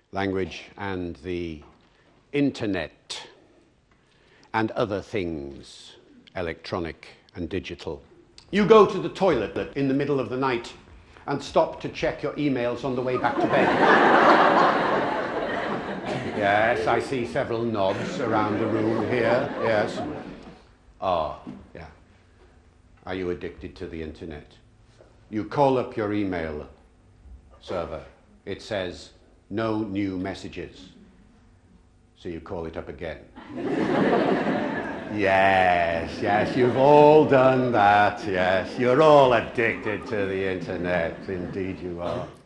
language and the Internet and other things, electronic and digital. You go to the toilet in the middle of the night and stop to check your emails on the way back to bed. Yes, I see several nods around the room here, yes. Oh, yeah. Are you addicted to the Internet? You call up your email server. It says, no new messages. So you call it up again. Yes, you've all done that, yes. You're all addicted to the Internet. Indeed you are.